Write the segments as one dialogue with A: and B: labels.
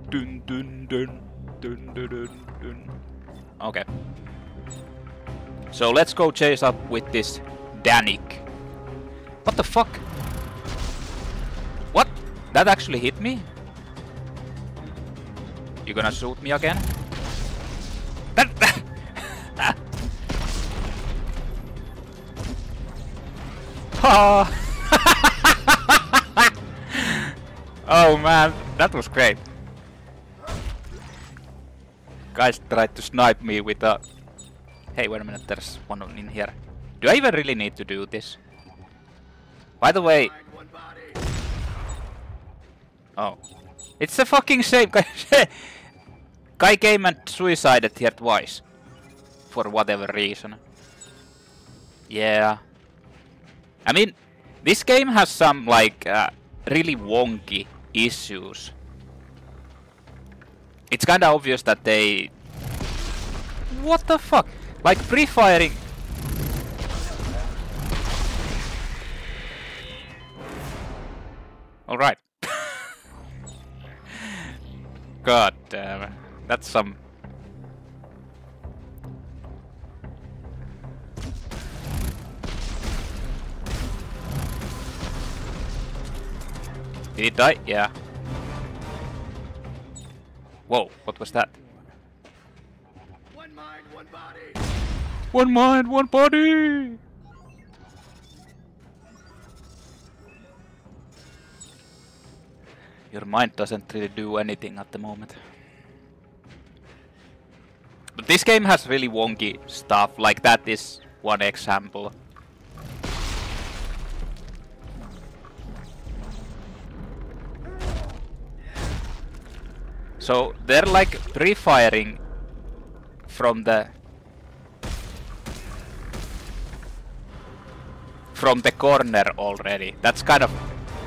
A: Dun dun dun dun dun dun dun. Okay. So let's go chase up with this Danik. What the fuck? What? That actually hit me? You gonna shoot me again? Oh man, that was great. Guys tried to snipe me with a... Hey, wait a minute, there's one in here. Do I even really need to do this? By the way... Oh. It's the fucking same guy. Guy came and suicided here twice. For whatever reason. Yeah. I mean, this game has some, like, really wonky issues. It's kinda obvious that they... What the fuck? Like, pre-firing... Alright. God damn it. That's some... Did he die? Yeah. Whoa, what was that?
B: One mind, one body.
A: One mind, one body! Your mind doesn't really do anything at the moment. But this game has really wonky stuff, like that is one example. So they're like pre-firing from the corner already. That's kind of...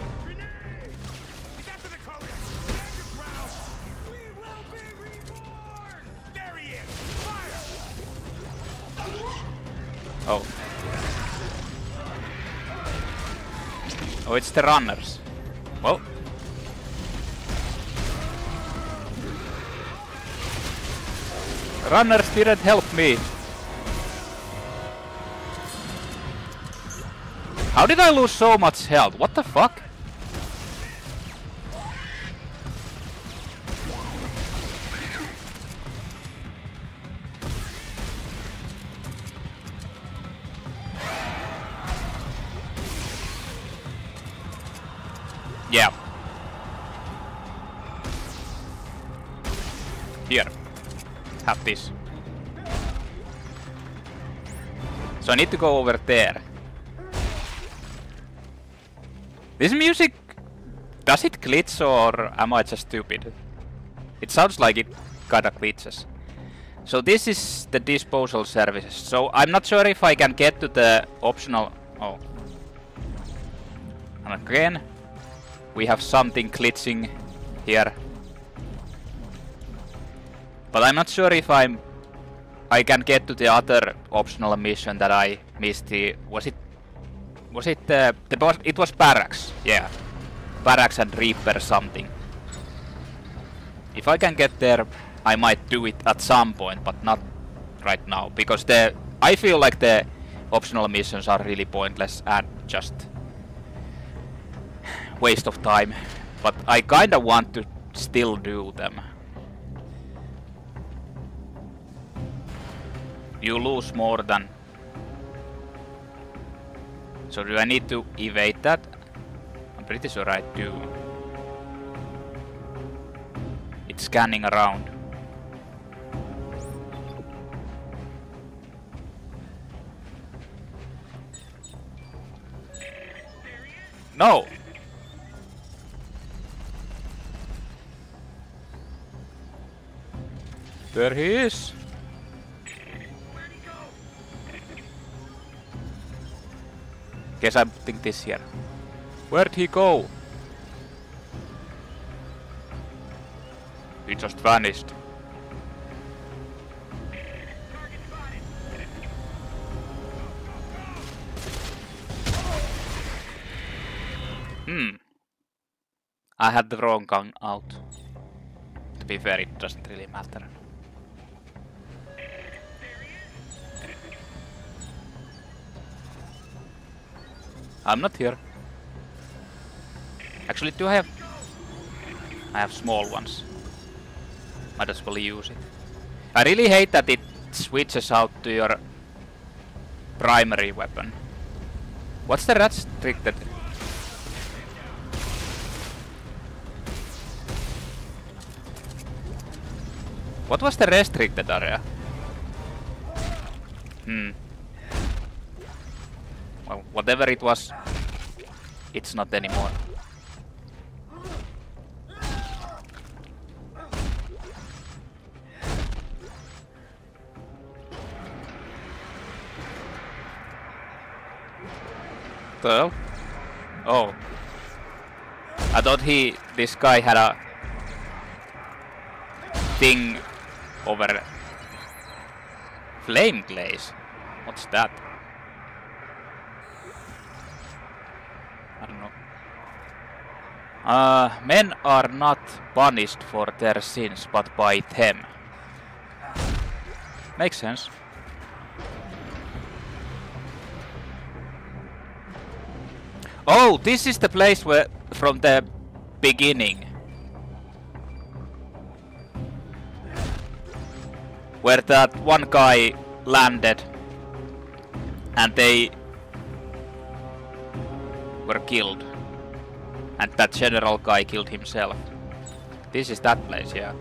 A: Oh. Oh, it's the runners. Well. Runners didn't help me. How did I lose so much health? What the fuck? Yeah. Here. Have this. So I need to go over there. This music... Does it glitch or am I just stupid? It sounds like it kinda glitches. So this is the disposal services. So I'm not sure if I can get to the optional... Oh. And again, we have something glitching here. But I'm not sure if I can get to the other optional mission that I missed. It was Barracks, yeah. Barracks and Reaper something. If I can get there, I might do it at some point, but not right now, because I feel like the optional missions are really pointless and just waste of time. But I kinda want to still do them. You lose more than... So do I need to evade that? I'm pretty sure I do. It's scanning around. No! There he is! Guess I'm putting this here. Where'd he go? He just vanished. I had the wrong gun out. to be fair, it doesn't really matter. I'm not here. Actually, do I have... I have small ones. Might as well use it. I really hate that it switches out to your primary weapon. What's the restricted? What was the restricted area? Well, whatever it was, it's not anymore. Well, oh, I thought this guy had a thing over flame glaze. What's that? I don't know. Men are not punished for their sins, but by them. Makes sense. Oh, this is the place where, from the beginning, where that one guy landed and they were killed, and that general guy killed himself. This is that place, yeah.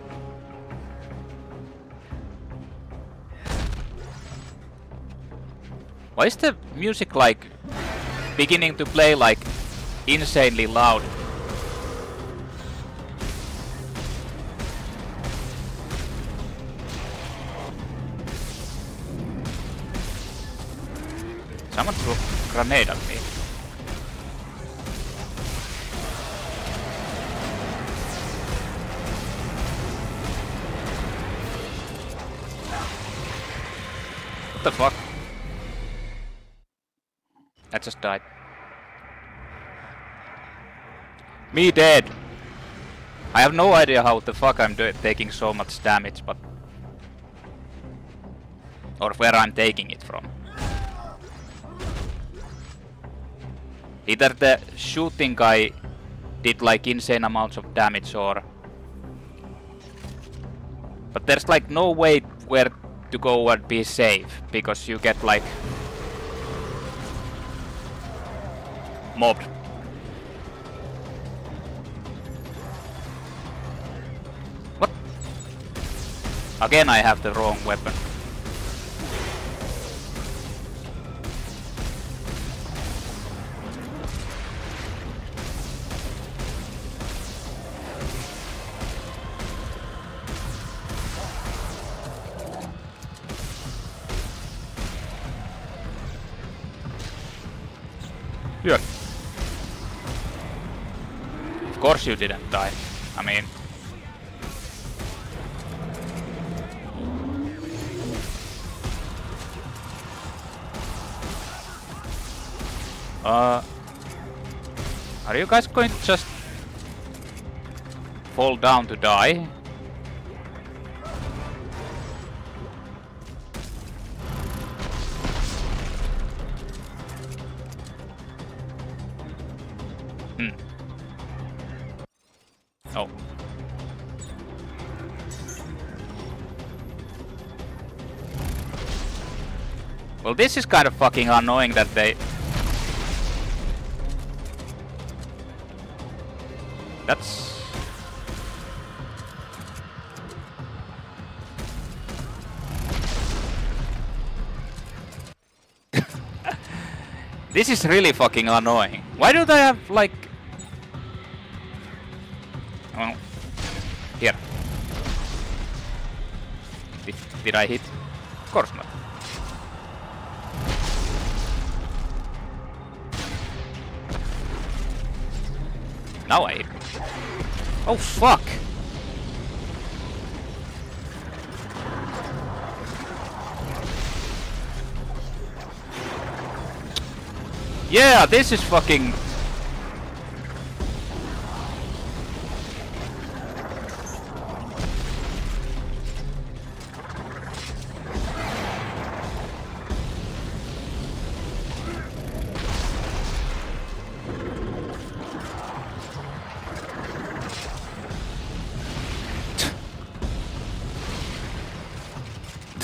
A: Why is the music like beginning to play like insanely loud? Someone threw a grenade at me. What the fuck? I just died. Me dead! I have no idea how the fuck I'm taking so much damage, but... or where I'm taking it from. Either the shooting guy did like insane amounts of damage, or... but there's like no way where to go and be safe, because you get like... mobbed. What? Again I have the wrong weapon. Yeah. Of course you didn't die. I mean... are you guys going to just fall down to die? Oh. Well, this is kind of fucking annoying that they... That's... This is really fucking annoying. Why don't I have, like... Well... Here. Did I hit? Of course not. Now I hit. Oh fuck! Yeah, this is fucking...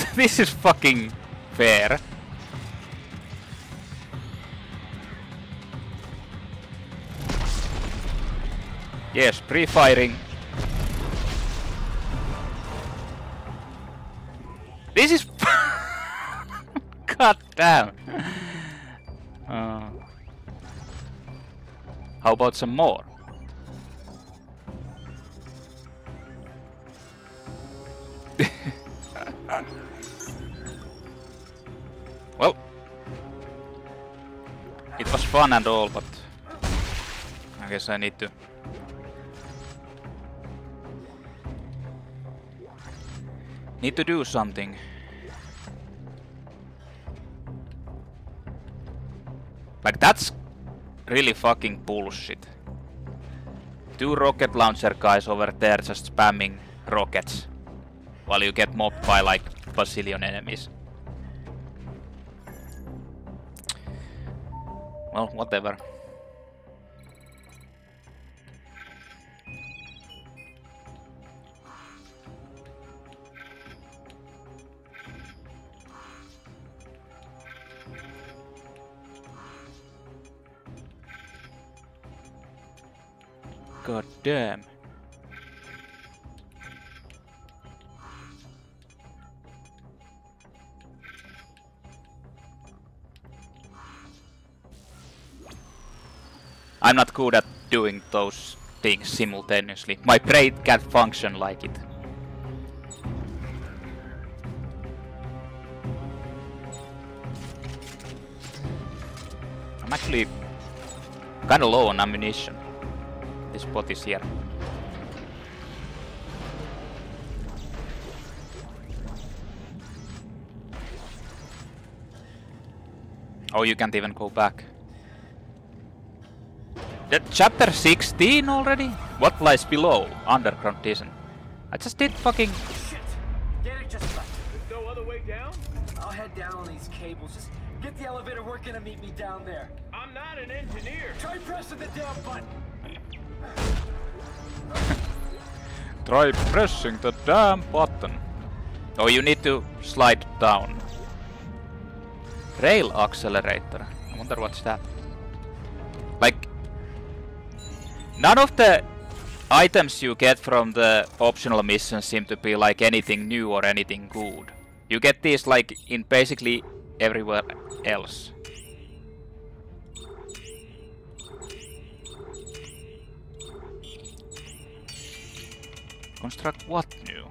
A: This is fucking fair. Yes, pre-firing. This is... God damn. How about some more? Well, it was fun and all, but I guess I need to do something. Like, that's really fucking bullshit. 2 rocket launcher guys over there just spamming rockets while you get mobbed by like bazillion enemies. Well, whatever. God damn. I'm not good at doing those things simultaneously. My brain can't function like it. I'm actually kinda low on ammunition. This spot is here. Oh, you can't even go back. Chapter 16 already? What lies below? Underground Descent. I just did fucking...
B: Shit! Derek just left. There's no other way down? I'll head down on these cables. Just get the elevator working and meet me down there. I'm not an engineer. Try pressing the damn button.
A: Try pressing the damn button. Oh, you need to slide down. Rail accelerator. I wonder what's that. Like, none of the items you get from the optional missions seem to be like anything new or anything good. You get these like in basically everywhere else. Construct what new?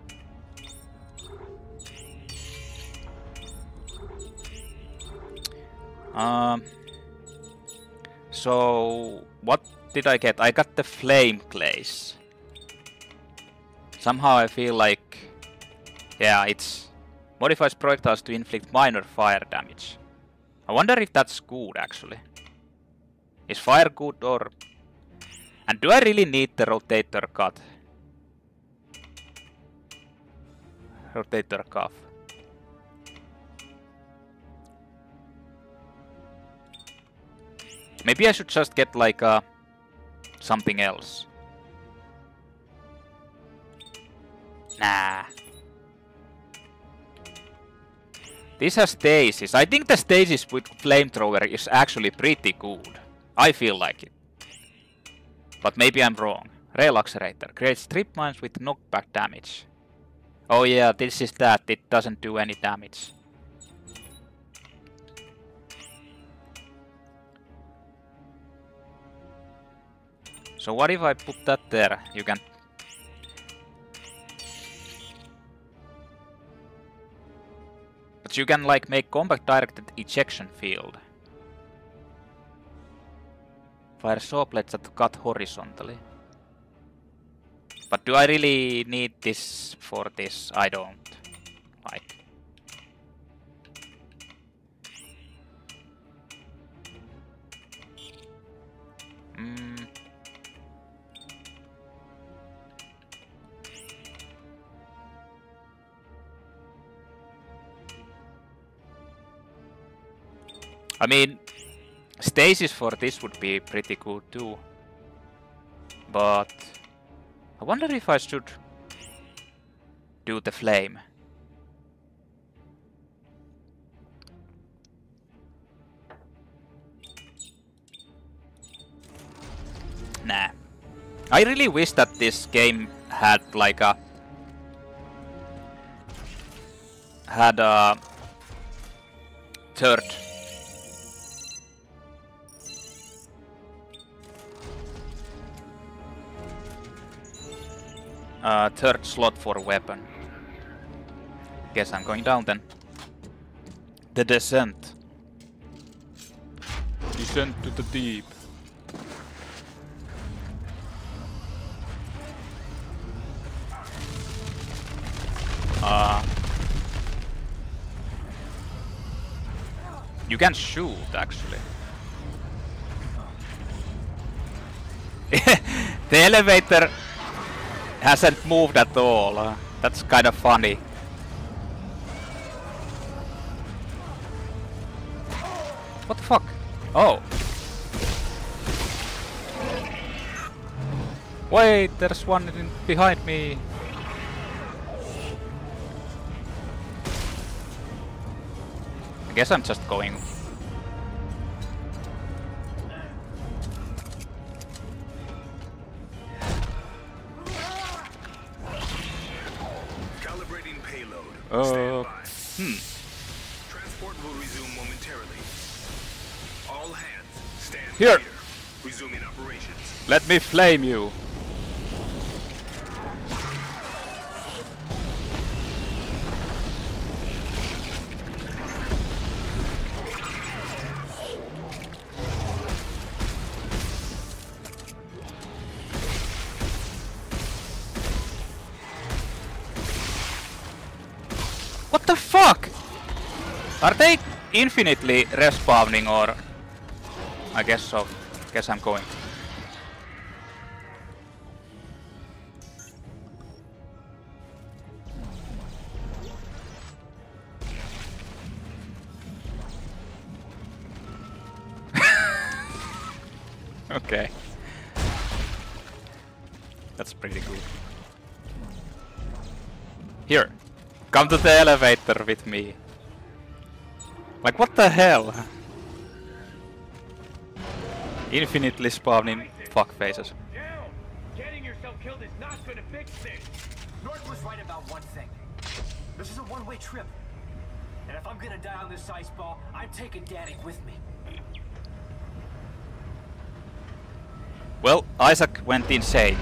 A: So what did I get? I got the flame glaze. Somehow I feel like, yeah, it's modifies projectiles to inflict minor fire damage. I wonder if that's good actually. Is fire good or... And do I really need the rotator cut? Rotator cuff. Maybe I should just get like something else. Nah. This has stasis. I think the stasis with flamethrower is actually pretty good. I feel like it. But maybe I'm wrong. Rail accelerator. Creates strip mines with knockback damage. Oh yeah, this is that. It doesn't do any damage. So what if I put that there? You can... But you can like make compact directed ejection field. Fire saw blades that cut horizontally. But do I really need this for this? I don't. Like... I mean, stasis for this would be pretty good too. But I wonder if I should do the flame. Nah. I really wish that this game had like a third third slot for weapon. Guess I'm going down then. The descent. Descent to the deep. You can shoot, actually. The elevator hasn't moved at all. That's kind of funny. What the fuck? Oh. Wait, there's one behind me. I guess I'm just going.
C: Calibrating payload. Transport will resume momentarily. All hands, stand
A: Here.
C: clear. Resuming operations.
A: Let me flame you. What the fuck? Are they infinitely respawning or? I guess so. Guess I'm going. Okay. That's pretty good. Here. Come to the elevator with me. Like, what the hell? Infinitely spawning fuckfaces.
B: Down! Getting yourself killed is not gonna fix things. North was right about one thing. This is a one-way trip. And if I'm gonna die on this ice ball, I'm taking Danik with me.
A: Well, Isaac went insane.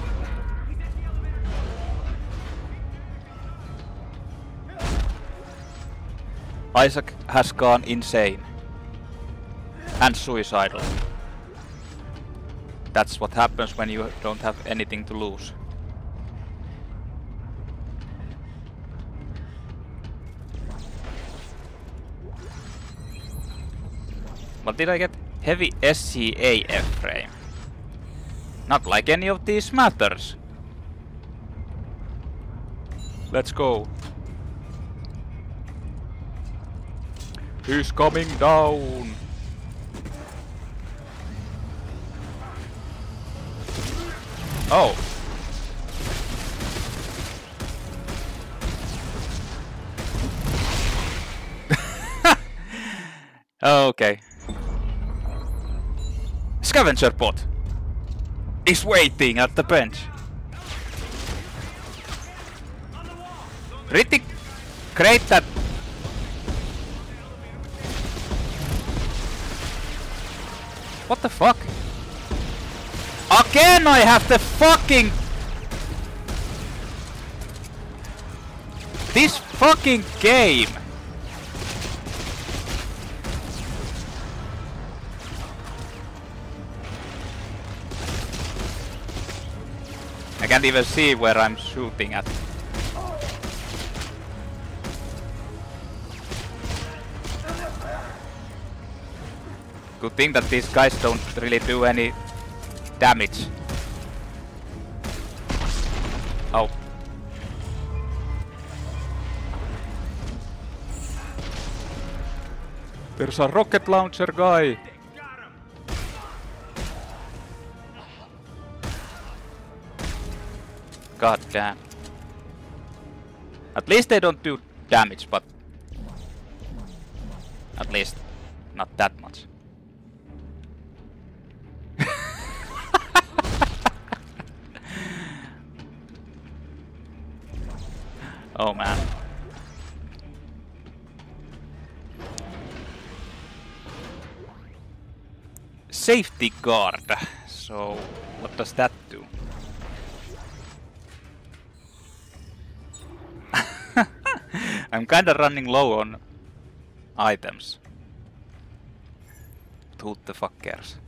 A: Isaac has gone insane. And suicidal. That's what happens when you don't have anything to lose. What did I get? Heavy SCAF frame. Not like any of these matters. Let's go. He's coming down. Oh. Okay. Scavenger bot is waiting at the bench. Pretty great that. What the fuck? Again I have the fucking... This fucking game! I can't even see where I'm shooting at. Good thing that these guys don't really do any damage. Oh. There's a rocket launcher guy. God damn. At least they don't do damage, but at least not that much. Oh man. Safety guard. So, what does that do? I'm kinda running low on items. Who the fuck cares?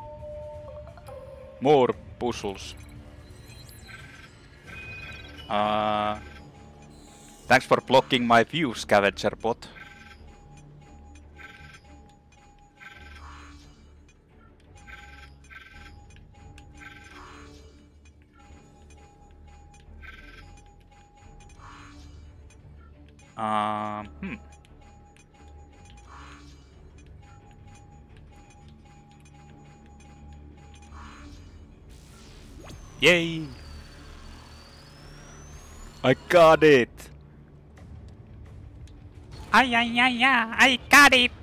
A: More puzzles. Thanks for blocking my view, scavenger bot. Yay! I got it! I got it!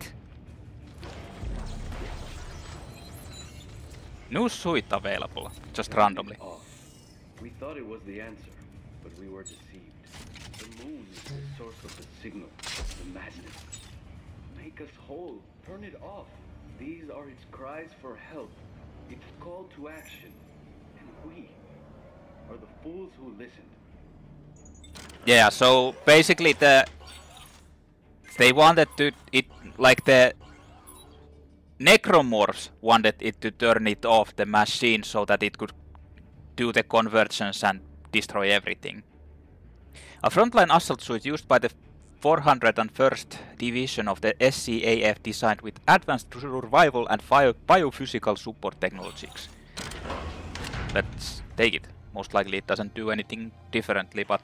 A: New suite available, just randomly.
D: We thought it was the answer, but we were deceived. The moon is the source of the signal, the madness. Make us whole, turn it off. These are its cries for help, its call to action. And we are the fools who listened.
A: Yeah, so basically they wanted to like the necromorphs wanted it to turn it off the machine so that it could do the conversions and destroy everything. A frontline assault suit used by the 401st Division of the SCAF designed with advanced survival and biophysical support technologies. Let's take it. Most likely it doesn't do anything differently, but...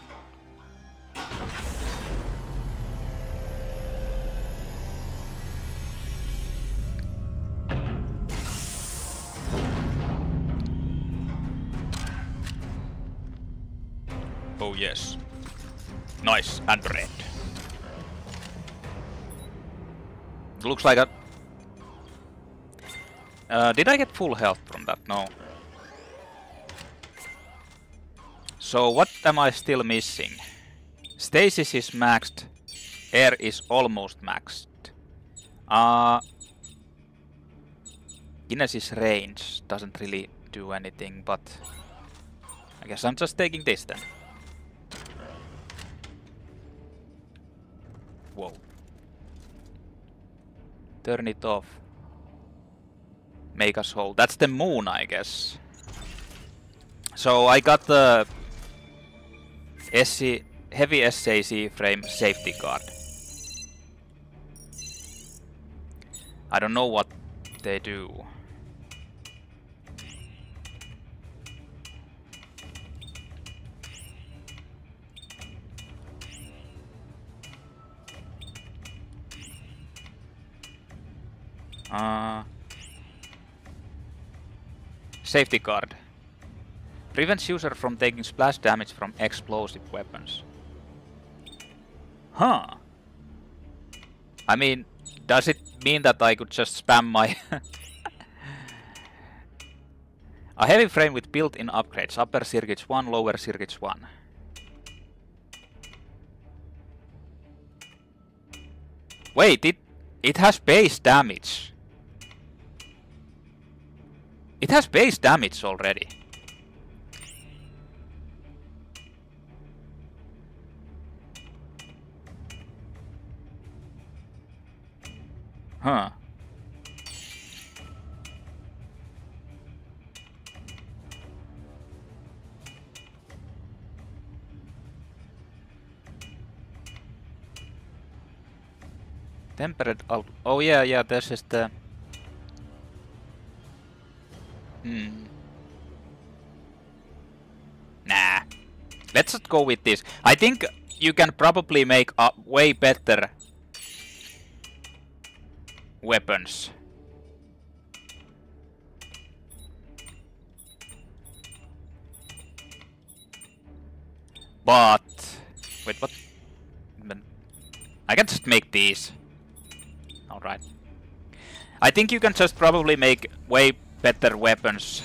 A: Oh yes. Nice, and red. Looks like a... did I get full health from that? No. So what am I still missing? Stasis is maxed. Air is almost maxed. Kinesis range doesn't really do anything, but... I guess I'm just taking this then. Whoa. Turn it off. Make us whole. That's the moon, I guess. So I got the heavy SAC frame safety guard. I don't know what they do. Safety guard. Prevents user from taking splash damage from explosive weapons. Huh. I mean, does it mean that I could just spam my... A heavy frame with built-in upgrades. Upper circuits 1, lower circuits 1. Wait, it has base damage. It has base damage already. Huh. Tempered out. Oh yeah, there's just the... Nah. Let's just go with this. I think you can probably make way better weapons. But... Wait, what? I can just make these. Alright. I think you can just probably make way better weapons.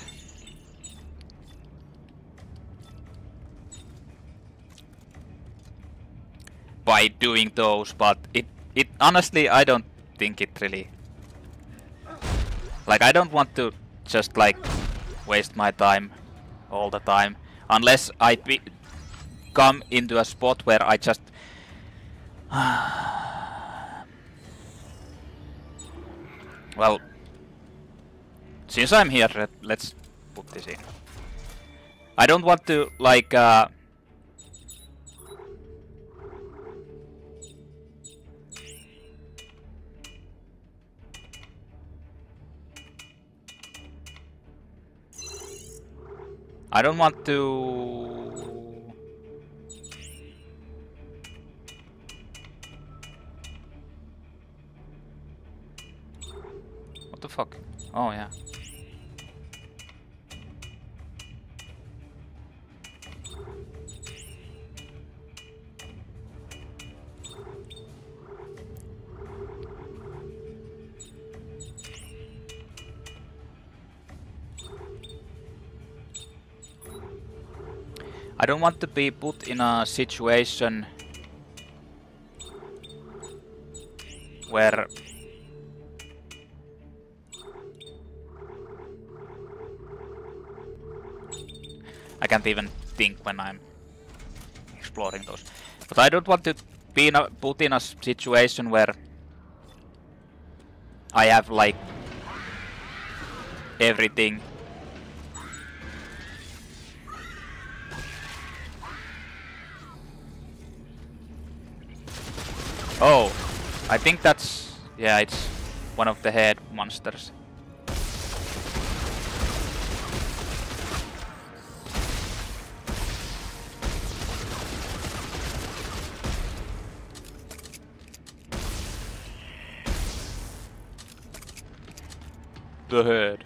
A: by doing those, but it honestly I don't think it really, like, I don't want to just like waste my time all the time unless I come into a spot where I just well, since I'm here, let's put this in. I don't want to like I don't want to... What the fuck? Oh yeah. I don't want to be put in a situation where I can't even think when I'm exploring those. But I don't want to be put in a situation where I have like everything. Oh, I think that's... yeah, it's one of the head monsters. The head.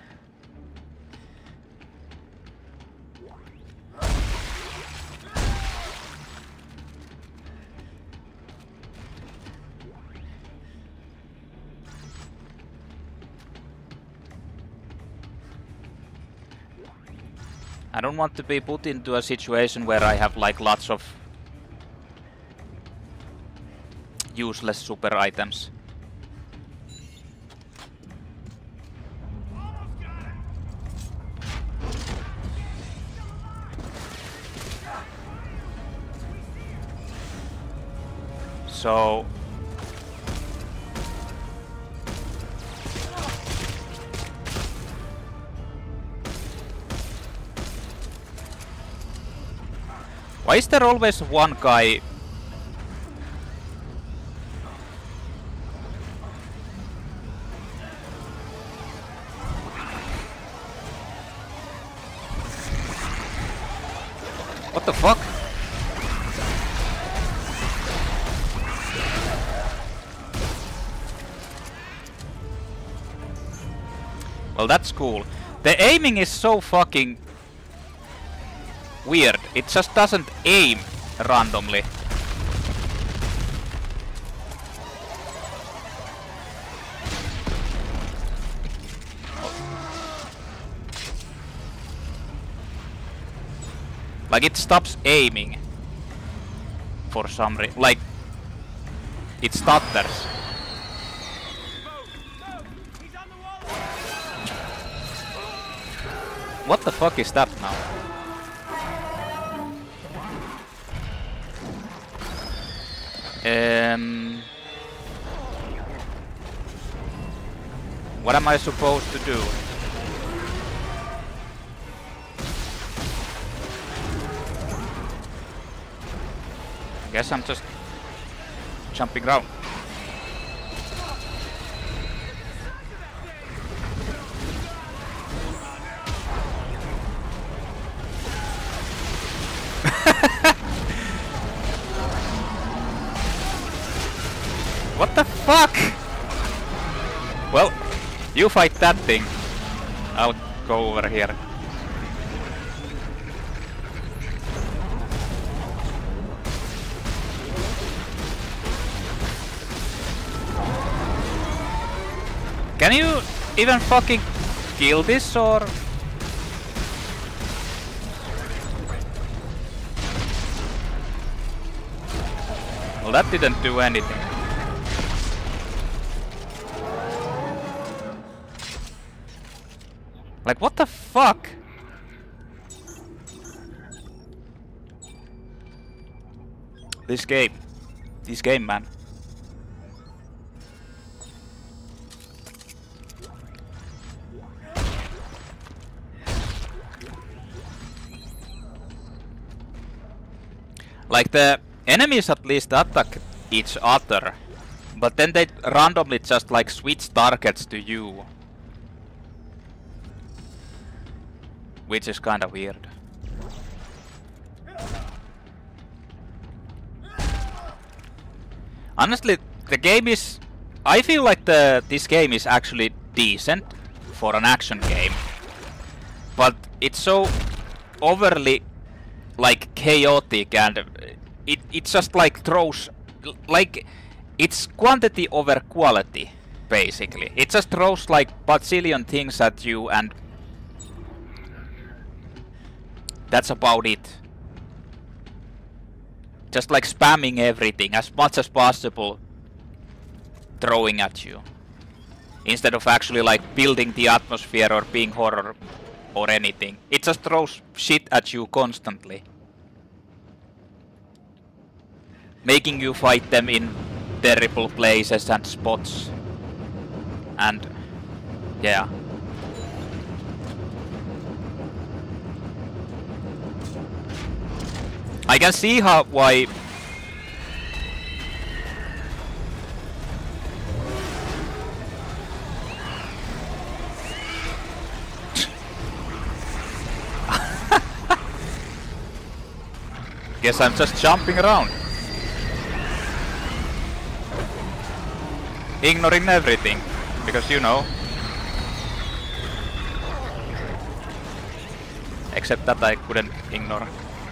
A: I don't want to be put into a situation where I have like lots of useless super items. So why is there always one guy? What the fuck? Well, that's cool. The aiming is so fucking weird. It just doesn't aim randomly. Like it stops aiming for some reason. Like it stutters. What the fuck is that now? What am I supposed to do? I guess I'm just jumping around. What the fuck? Well, you fight that thing. I'll go over here. Can you even fucking kill this or? Well, Well, that didn't do anything. Like, what the fuck? This game, man. Like, the enemies at least attack each other, but then they randomly just like switch targets to you. Which is kinda weird. Honestly, the game is... I feel like this game is actually decent for an action game. But it's so overly like chaotic, and it just like throws... like, it's quantity over quality, basically. It just throws like bazillion things at you, and that's about it. Just like spamming everything as much as possible, throwing at you, instead of actually like building the atmosphere or being horror or anything. It just throws shit at you constantly, making you fight them in terrible places and spots. And yeah. I can see why guess I'm just jumping around, ignoring everything, because you know. Except that I couldn't ignore.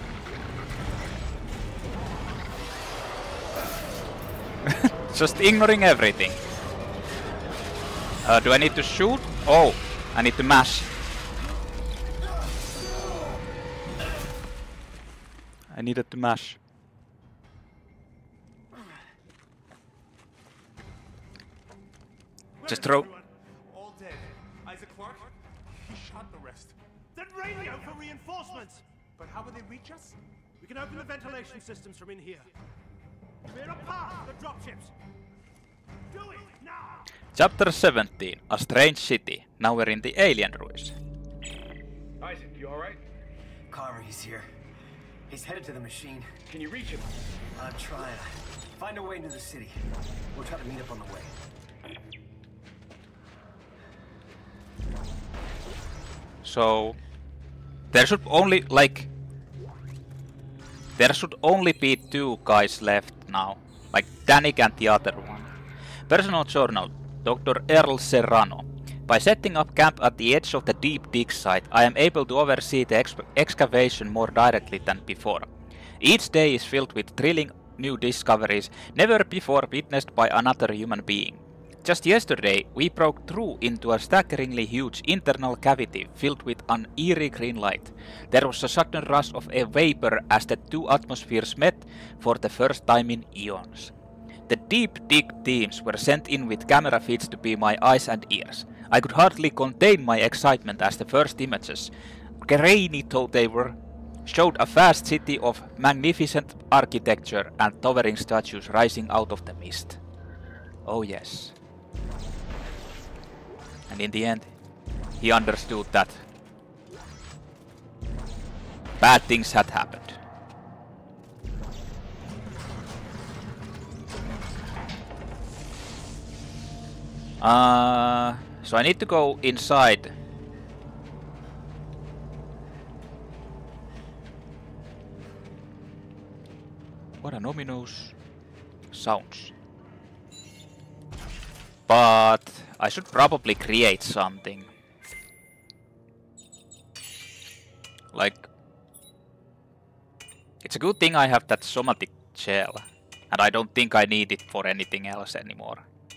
A: Just ignoring everything. Do I need to shoot? Oh, I need to mash. I needed to mash. Just throw.
E: All dead. Isaac Clarke? He shot the rest. Then radio for reinforcements! But how will they reach us? We can open the ventilation systems from in here. Clear a path for the dropships. Do it now!
A: Chapter 17, A Strange City. Now we're in the alien ruins.
B: Isaac, you alright?
F: Carver, he's here. He's headed to the machine.
B: Can you reach him?
F: I'm trying. Find a way into the city. We'll try to meet up on the way.
A: So there should only be two guys left now, like Danik and the other one. Personal journal, Dr. Earl Serrano. By setting up camp at the edge of the deep dig site, I am able to oversee the excavation more directly than before. Each day is filled with thrilling new discoveries never before witnessed by another human being. Just yesterday, we broke through into a staggeringly huge internal cavity filled with an eerie green light. There was a sudden rush of a vapor as the two atmospheres met for the first time in eons. The deep dig teams were sent in with camera feeds to be my eyes and ears. I could hardly contain my excitement as the first images, grainy though they were, showed a vast city of magnificent architecture and towering statues rising out of the mist. Oh yes. And in the end, he understood that bad things had happened. So I need to go inside. What an ominous sounds. But I should probably create something. Like, it's a good thing I have that somatic gel, and I don't think I need it for anything else anymore.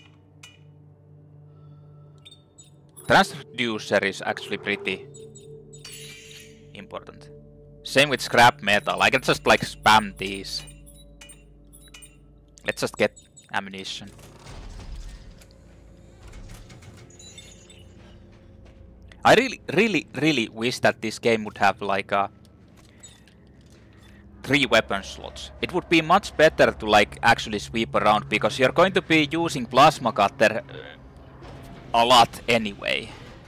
A: Transducer is actually pretty important. Same with scrap metal. I can just like spam these. Let's just get ammunition. I really wish that this game would have like a 3 weapon slots. It would be much better to like actually sweep around because you're going to be using plasma cutter a lot anyway.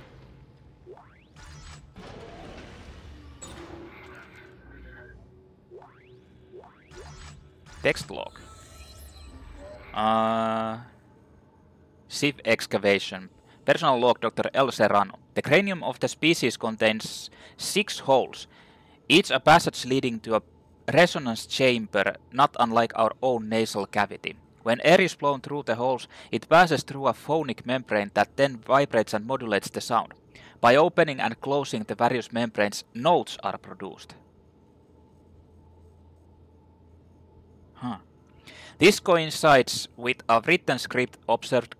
A: Text log. Sieve excavation. Personal log, Dr. L. Serrano. The cranium of the species contains 6 holes, each a passage leading to a resonance chamber, not unlike our own nasal cavity. When air is blown through the holes, it passes through a phonic membrane that then vibrates and modulates the sound. By opening and closing the various membranes, notes are produced. This coincides with a written script observed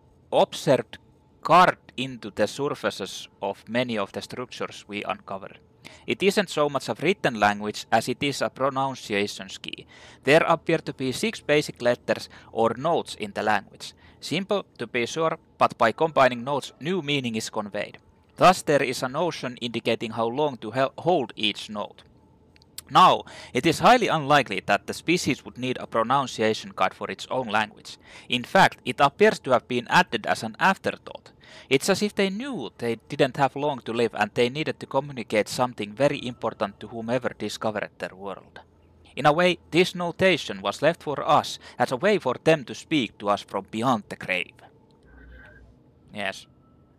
A: carved into the surfaces of many of the structures we uncovered. It isn't so much a written language as it is a pronunciation scheme. There appear to be 6 basic letters or notes in the language. Simple to be sure, but by combining notes, new meaning is conveyed. Thus there is a notion indicating how long to hold each note. Now, it is highly unlikely that the species would need a pronunciation guide for its own language. In fact, it appears to have been added as an afterthought. It's as if they knew they didn't have long to live and they needed to communicate something very important to whomever discovered their world. In a way, this notation was left for us as a way for them to speak to us from beyond the grave. Yes.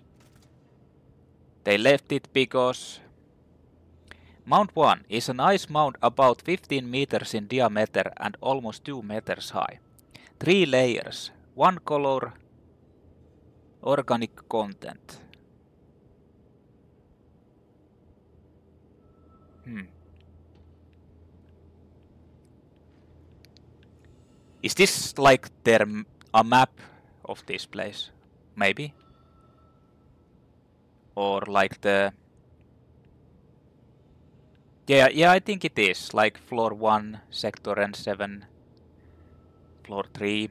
A: They left it because Mount 1 is an ice mound about 15 meters in diameter and almost 2 meters high. 3 layers, 1 color, organic content. Is this like a map of this place? Maybe? Or like the... Yeah, I think it is. Like floor 1, sector N7, floor 3.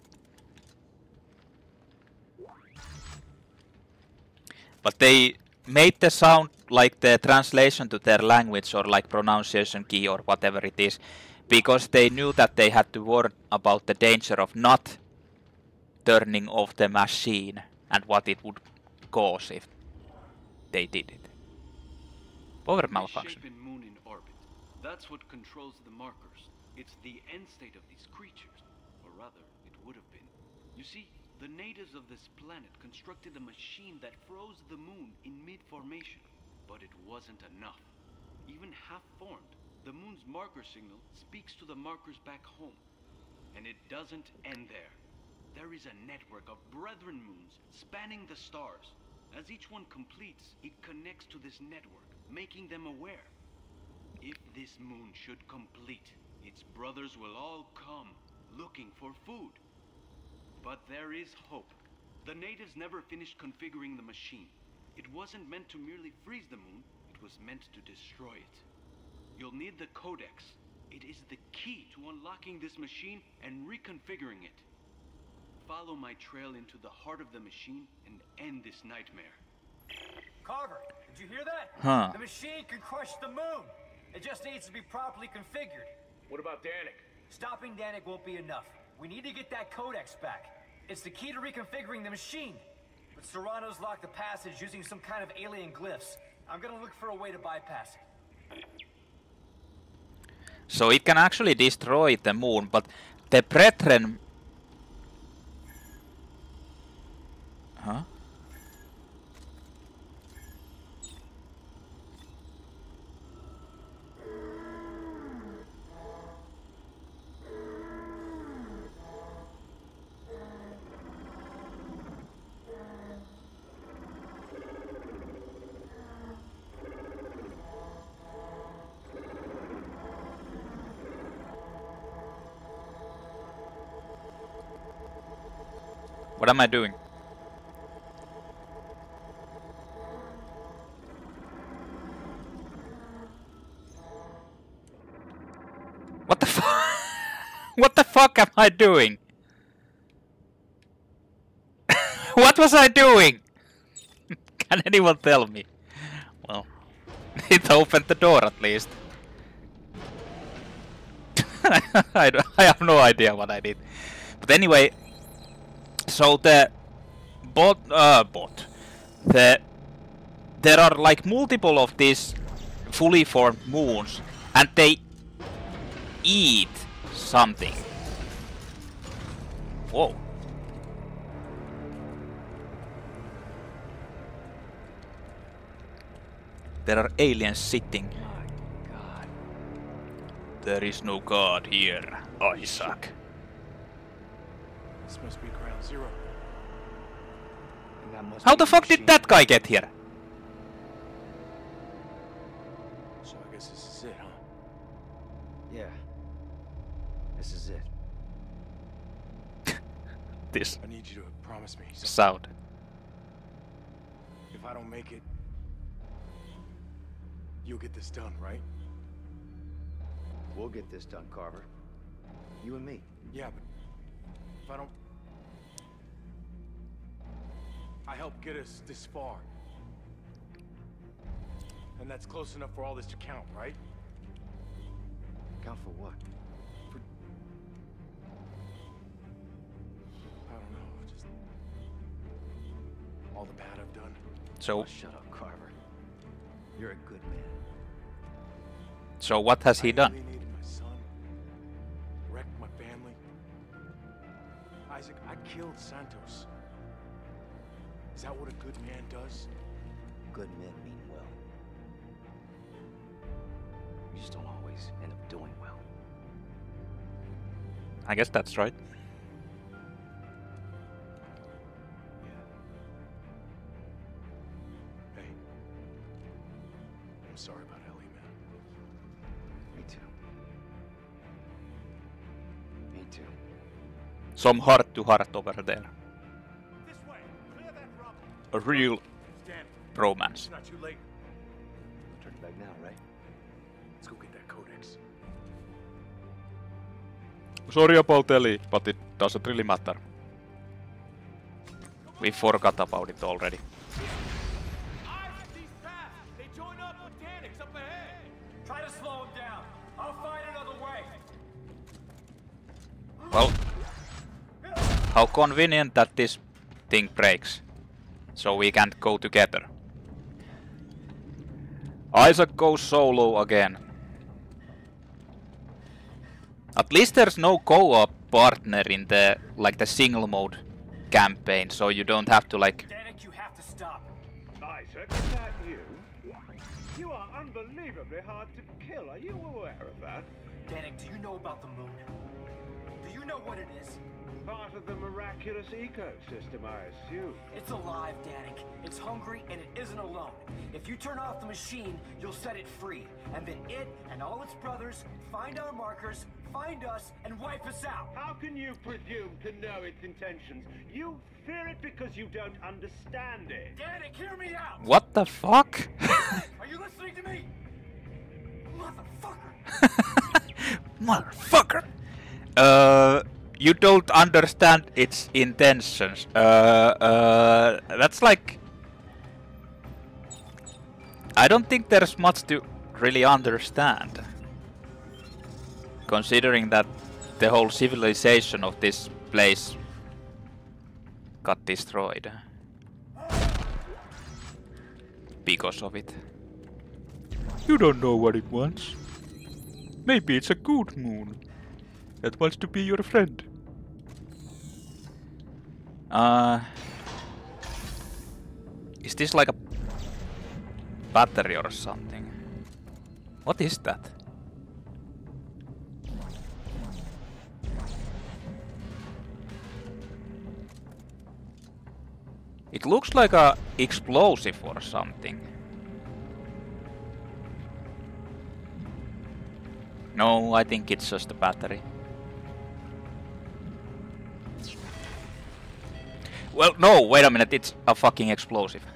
A: But they made the sound like the translation to their language or like pronunciation key or whatever it is, because they knew that they had to warn about the danger of not turning off the machine and what it would cause if they did it. Power malfunction.
D: Moon in orbit. That's what controls the markers. It's the end state of these creatures. Or rather, it would have been. You see, the natives of this planet constructed a machine that froze the moon in mid-formation. But it wasn't enough. Even half-formed, the moon's marker signal speaks to the markers back home. And it doesn't end there. There is a network of brethren moons spanning the stars. As each one completes, it connects to this network, making them aware. If this moon should complete, its brothers will all come, looking for food. But there is hope. The natives never finished configuring the machine. It wasn't meant to merely freeze the moon, it was meant to destroy it. You'll need the Codex. It is the key to unlocking this machine and reconfiguring it. Follow my trail into the heart of the machine and end this nightmare.
F: Carver, did you hear that?
A: Huh.
F: The machine can crush the moon. It just needs to be properly configured.
B: What about Danik?
F: Stopping Danik won't be enough. We need to get that Codex back. It's the key to reconfiguring the machine. But Serrano's locked the passage using some kind of alien glyphs. I'm gonna look for a way to bypass it.
A: So it can actually destroy the moon, but the Brethren... Huh? What am I doing? What the fuck? What the fuck am I doing? What was I doing? Can anyone tell me? Well, it opened the door at least. I have no idea what I did. But anyway, so the there are like multiple of these fully formed moons, and they eat something. Whoa. There are aliens sitting.
B: God.
A: There is no God here, Isaac.
E: This must be ground zero.
B: And that must
A: How
B: be
A: the fuck did
B: machine.
A: that guy get here?
E: So I guess this is it, huh?
B: Yeah. This is it.
A: This
E: I need you to promise me something.
A: sound.
E: If I don't make it, you'll get this done, right?
B: We'll get this done, Carver. You and me.
E: Yeah, but if I don't... I helped get us this far. And that's close enough for all this to count, right?
B: Count for what?
E: I don't know, just... all the bad I've done.
A: So,
B: Oh, shut up, Carver. You're a good man.
A: so what has he done?
E: I alienated my son, wrecked my family. Isaac, I killed Santos. Is that what a good man does?
B: Good men mean well. You just don't always end up doing well.
A: I guess that's right.
E: Hey, I'm sorry about Ellie, man.
B: Me too. Me too.
A: Some heart to heart over there.
E: This way! Clear that rubble!
A: A real
E: Stand.
A: romance.
E: It's not too late.
B: We'll turn back now, right?
E: Let's go get that codex.
A: Sorry about Ellie, but it doesn't really matter. We forgot about it already.
F: They join up with Danix up ahead. Try to slow him down. I'll find another way.
A: Well, how convenient that this thing breaks. So we can't go together. Isaac goes solo again. At least there's no co-op partner in the the single mode campaign, so you don't have to like.
F: Danik, you have to stop.
G: Isaac, is that you? You are unbelievably hard to kill. Are you aware of that?
F: Danik, do you know about the moon? Do you know what it is?
G: Part of the miraculous ecosystem, I assume.
F: It's alive, Danik. It's hungry and it isn't alone. If you turn off the machine, you'll set it free. And then it and all its brothers find our markers, find us, and wipe us out.
G: How can you presume to know its intentions? You fear it because you don't understand it.
F: Danik, hear me out!
A: What the fuck?
F: Are you listening to me? Motherfucker!
A: Motherfucker! You don't understand its intentions. That's like... I don't think there's much to really understand. Considering that the whole civilization of this place got destroyed. Because of it. You don't know what it wants. Maybe it's a good moon that wants to be your friend. Is this like a battery or something? What is that? It looks like a explosive or something. No, I think it's just a battery. Well, no, wait a minute, it's a fucking explosive.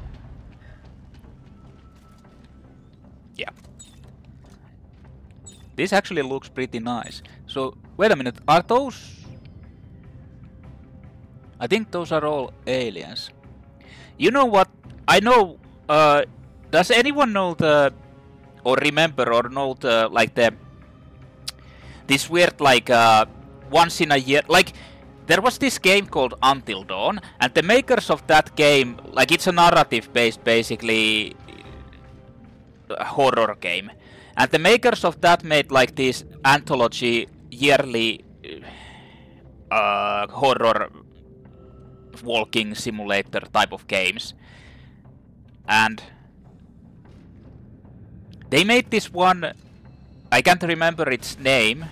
A: Yeah. This actually looks pretty nice. So, wait a minute, are those... I think those are all aliens. You know what? I know... does anyone know the... or remember or know the... like the... this weird like once in a year... like... there was this game called Until Dawn, and the makers of that game... like it's a narrative based basically... horror game. And the makers of that made like this anthology yearly horror walking simulator type of games. And they made this one, I can't remember its name.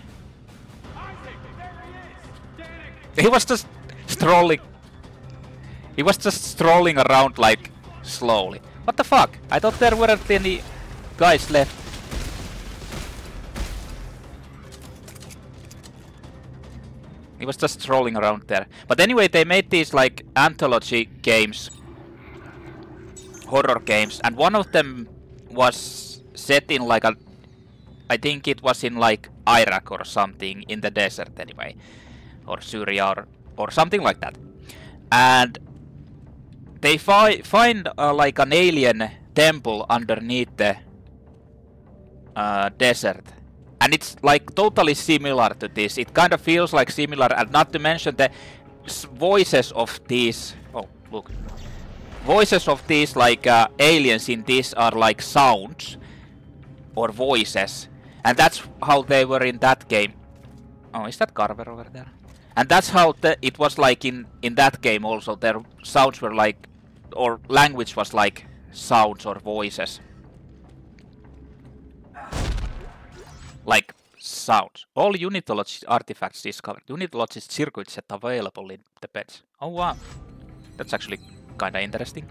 A: He was just strolling. He was just strolling around like slowly. What the fuck? I thought there weren't any guys left. He was just strolling around there. But anyway, they made these like anthology games, horror games, and one of them was set in like a, I think it was in like Iraq or something, in the desert anyway, or Syria or something like that. And they find like an alien temple underneath the desert. And it's like totally similar to this. It kind of feels like similar, and not to mention the voices of these... oh, look. Voices of these like aliens in this are like sounds or voices. And that's how they were in that game. Oh, is that Carver over there? And that's how it was like in that game also. Their sounds were like... or language was like sounds or voices. Like sounds. All Unitology artifacts discovered. Unitology circuit set available in the beds. Oh wow. That's actually kinda interesting.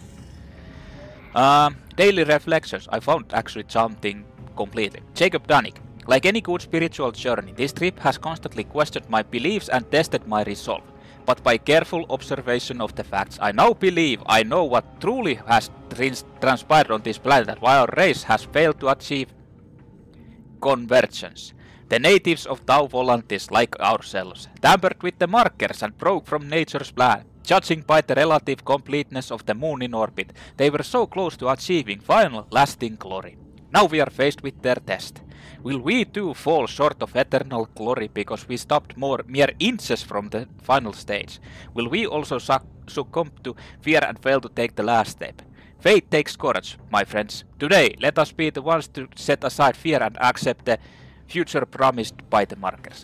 A: Daily reflections. I found actually something completely. Jacob Danik. Like any good spiritual journey, this trip has constantly questioned my beliefs and tested my resolve. But by careful observation of the facts, I now believe I know what truly has transpired on this planet, while our race has failed to achieve convergence. The natives of Tau Volantis, like ourselves, tampered with the markers and broke from nature's plan. Judging by the relative completeness of the moon in orbit, they were so close to achieving final, lasting glory. Now we are faced with their test. Will we too fall short of eternal glory because we stopped mere inches from the final stage? Will we also succumb to fear and fail to take the last step? Fate takes courage, my friends. Today, let us be the ones to set aside fear and accept the future promised by the markers.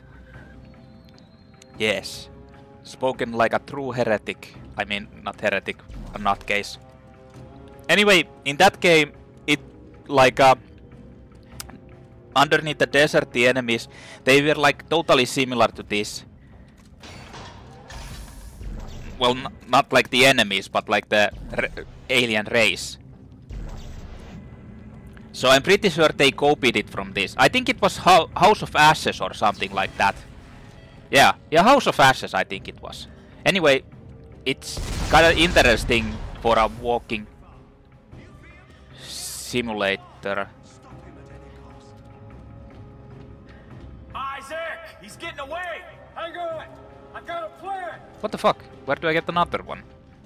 A: Yes. Spoken like a true heretic. I mean, not heretic, a nutcase. Anyway, in that game, it like underneath the desert, the enemies, they were like totally similar to this. Well, not like the enemies, but like the alien race. So I'm pretty sure they copied it from this. I think it was House of Ashes or something like that. Yeah, House of Ashes I think it was. Anyway, it's kind of interesting for a walking simulator.
F: Isaac! He's getting away! Hang on! I got a plan!
A: What the fuck? Where do I get another one?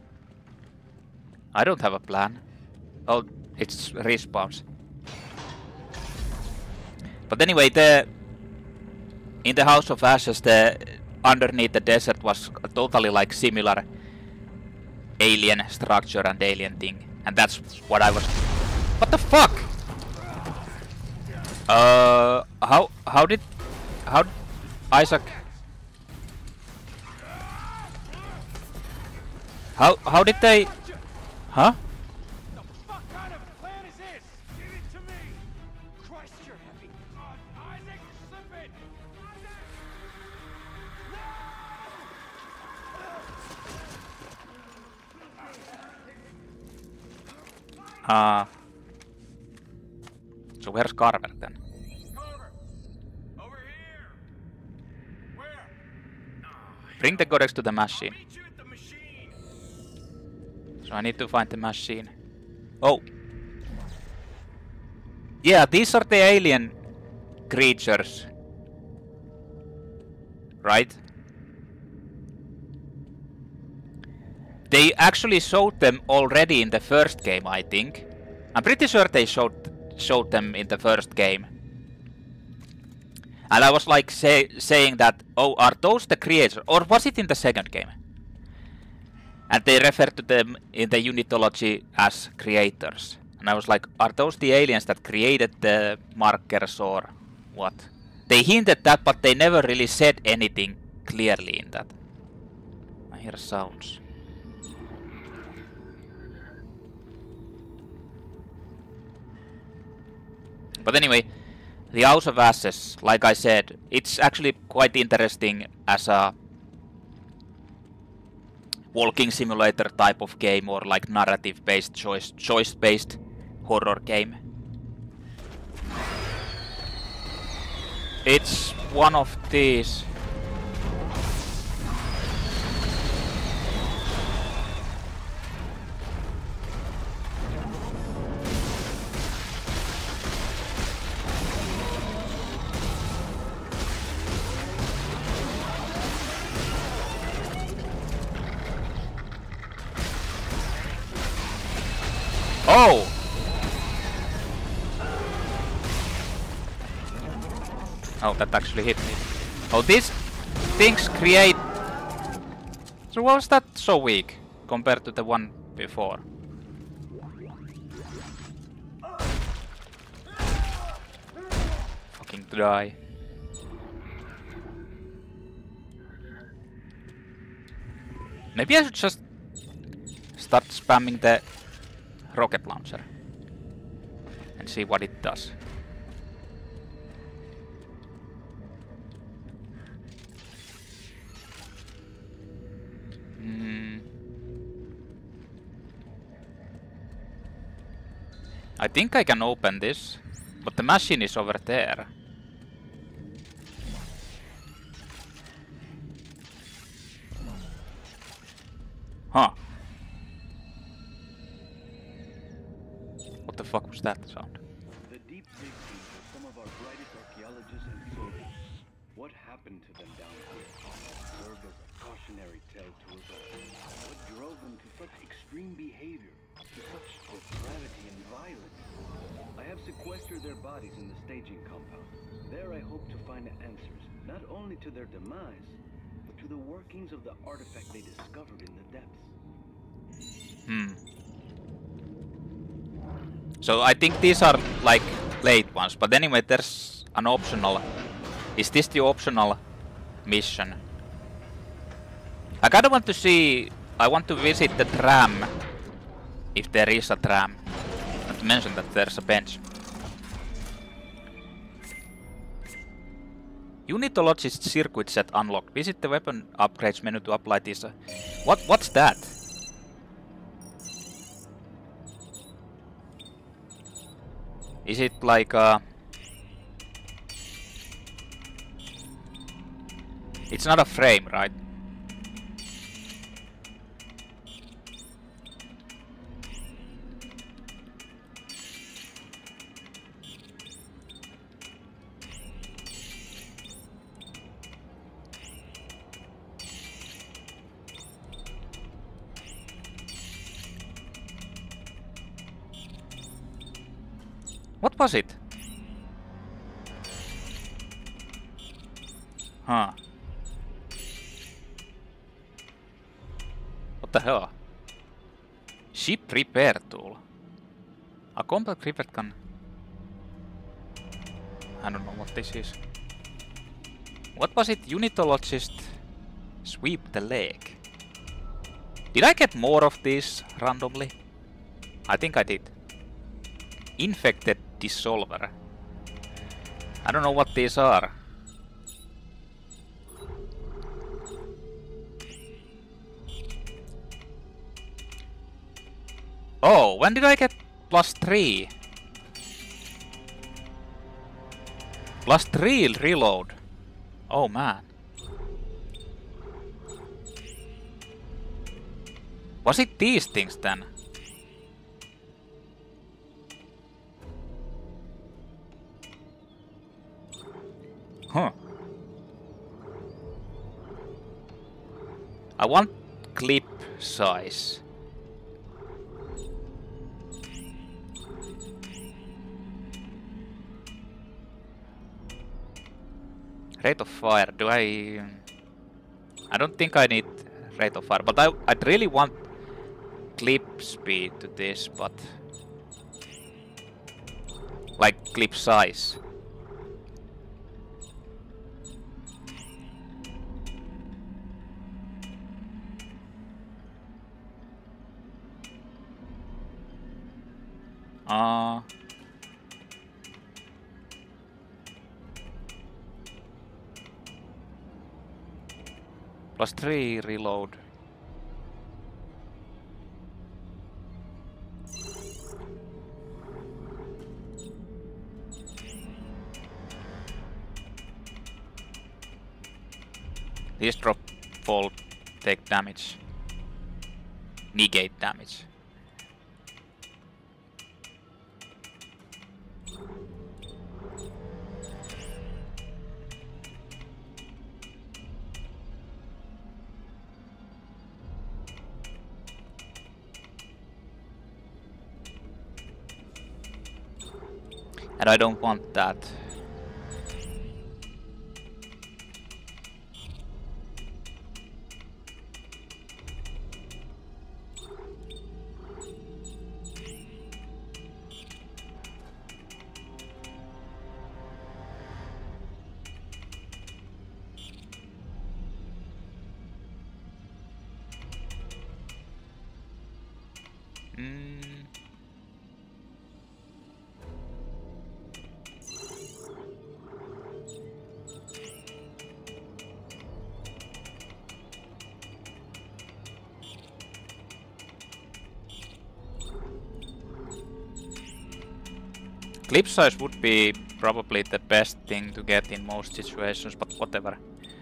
A: I don't have a plan. Oh, it's respawns. But anyway, in the House of Ashes, the underneath the desert was totally like similar alien structure and alien thing, and that's what I was. What the fuck? How did Isaac? How did they? Huh?
E: The fuck kind of plan is this? Give it to me! Christ, you're heavy. Isaac, slip it!
A: So where's Carver then?
F: Carver! Over here! Where?
A: Bring the codex to the machine.
F: Meet you at the machine!
A: So I need to find the machine. Oh. Yeah, these are the alien creatures, right? They actually showed them already in the first game, I think. I'm pretty sure they showed them in the first game. And I was like saying that, oh, are those the creators? Or was it in the second game? And they referred to them in the Unitology as creators. And I was like, are those the aliens that created the markers or what? They hinted that, but they never really said anything clearly in that. I hear sounds. But anyway, the House of Ashes, like I said, it's actually quite interesting as a walking simulator type of game or like narrative-based, choice-based horror game. It's one of these. Oh! Oh, that actually hit me. Oh, these things create... So why was that so weak compared to the one before? Fucking die. Maybe I should just start spamming the rocket launcher and see what it does. I think I can open this, but the machine is over there. Huh. What the fuck was that sound?
D: The deep dig teams are some of our brightest archaeologists and soldiers. What happened to them down here served as a cautionary tale to us all. What drove them to such extreme behavior, to such depravity and violence? I have sequestered their bodies in the staging compound. There I hope to find answers, not only to their demise, but to the workings of the artifact they discovered in the depths.
A: So I think these are like late ones, but anyway, there's an optional. Is this the optional mission? I kinda want to see. I want to visit the tram, if there is a tram. Not to mention that there's a bench. Unitologist circuit set unlocked. Visit the weapon upgrades menu to apply this. What's that? Is it like it's not a frame, right? What was it? Huh. What the hell? Ship repair tool. A compact repair gun. I don't know what this is. What was it? Unitologist sweep the leg. Did I get more of these randomly? I think I did. Infected dissolver. I don't know what these are. Oh, when did I get +3? +3 reload. Oh man. Was it these things then? Huh. I want clip size. Rate of fire, do I don't think I need rate of fire, but I'd really want clip speed to this, but like clip size. +3 reload. These drop fall, take damage. Negate damage. And I don't want that. Clip size would be probably the best thing to get in most situations, but whatever.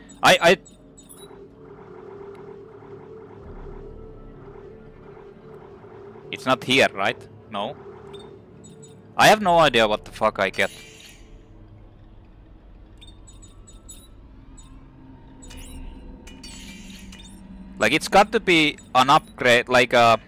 A: It's not here, right? No. I have no idea what the fuck I get. Like, it's got to be an upgrade, like a...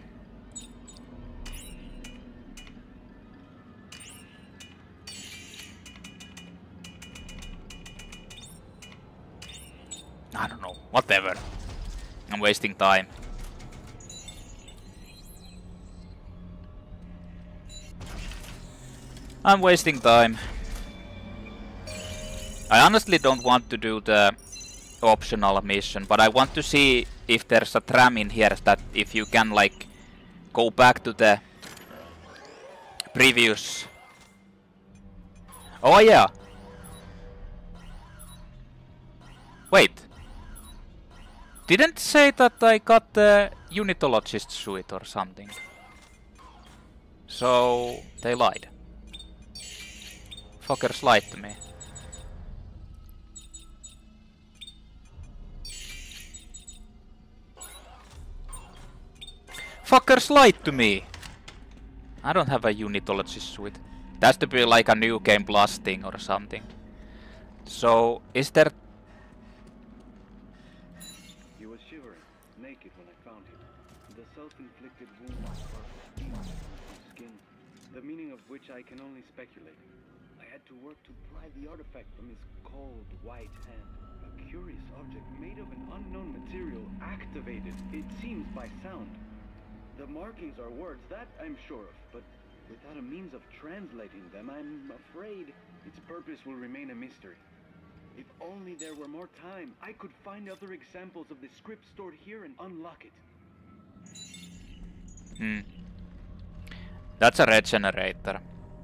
A: I don't know, whatever. I'm wasting time. I'm wasting time. I honestly don't want to do the optional mission, but I want to see if there's a tram in here that if you can like go back to the previous... Oh yeah! Wait! Didn't say that I got the Unitologist suit or something. So they lied. Fuckers lied to me. Fuckers lied to me! I don't have a Unitologist suit. It has to be like a New Game Plus thing or something. So, is there...
D: He was shivering, naked when I found him. The self-inflicted wound was perfect on his skin, the meaning of which I can only speculate. I had to work to pry the artifact from his cold, white hand. A curious object made of an unknown material, activated, it seems, by sound. The markings are words, that I'm sure of, but without a means of translating them, I'm afraid its purpose will remain a mystery. If only there were more time, I could find other examples of the script stored here and unlock it.
A: That's a regenerator.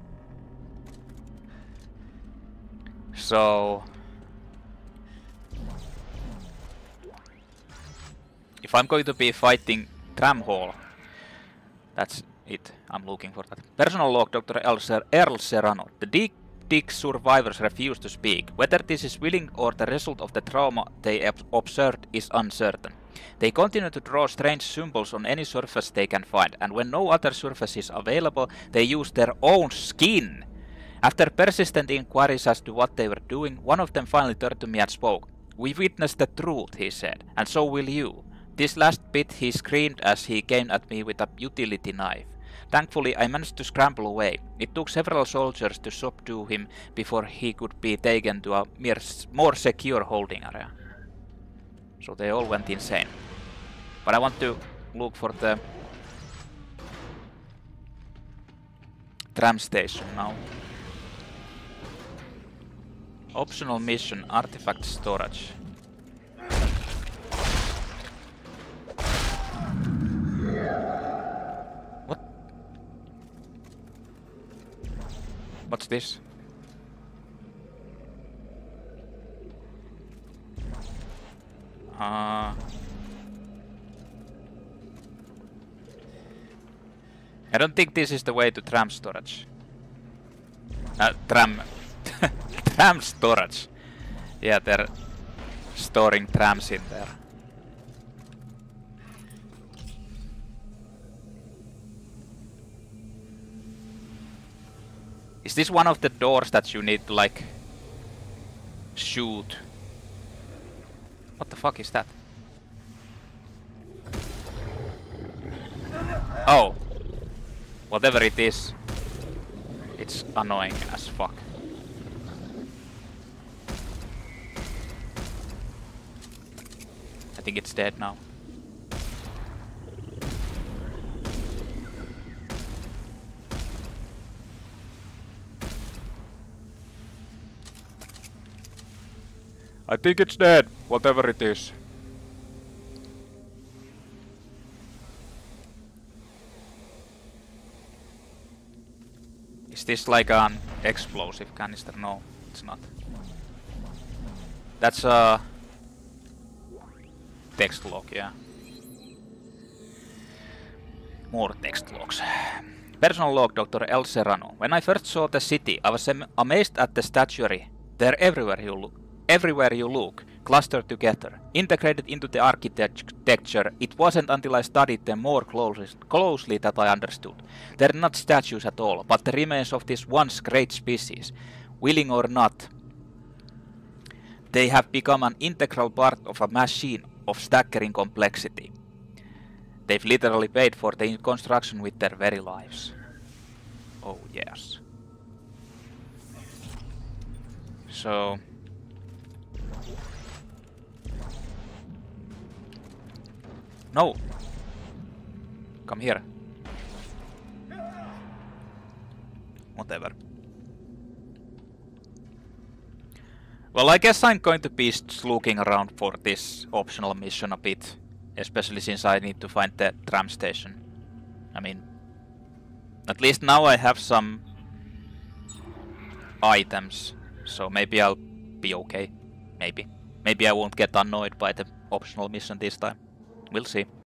A: So... if I'm going to be fighting Tramhall, that's it. I'm looking for that. Personal log, Dr. Earl Serrano. The Dig survivors refuse to speak. Whether this is willing or the result of the trauma they observed is uncertain. They continue to draw strange symbols on any surface they can find, and when no other surface is available, they use their own skin After persistent inquiries as to what they were doing, one of them finally turned to me and spoke. We witnessed the truth, he said, and so will you. This last bit he screamed as he came at me with a utility knife. Thankfully, I managed to scramble away. It took several soldiers to subdue him before he could be taken to a more secure holding area. So they all went insane. But I want to look for the tram station now. Optional mission, artifact storage. What? What's this? I don't think this is the way to tram storage. Tram storage. Yeah, they're storing trams in there. Is this one of the doors that you need to like shoot? What the fuck is that? Oh. Whatever it is, it's annoying as fuck. I think it's dead now. I think it's dead, whatever it is. Is this like an explosive canister? No, it's not. That's a text log, yeah. More text logs. Personal log, Dr. El Serrano. When I first saw the city, I was amazed at the statuary. They're everywhere you look, clustered together, integrated into the architecture. It wasn't until I studied them more closely that I understood. They're not statues at all, but the remains of this once great species. Willing or not, they have become an integral part of a machine of staggering complexity. They've literally paid for the construction with their very lives. Oh yes. So... No! Come here. Whatever. Well, I guess I'm going to be looking around for this optional mission a bit. Especially since I need to find the tram station. I mean... At least now I have some... items. So maybe I'll be okay. Maybe. Maybe I won't get annoyed by the optional mission this time. We'll see.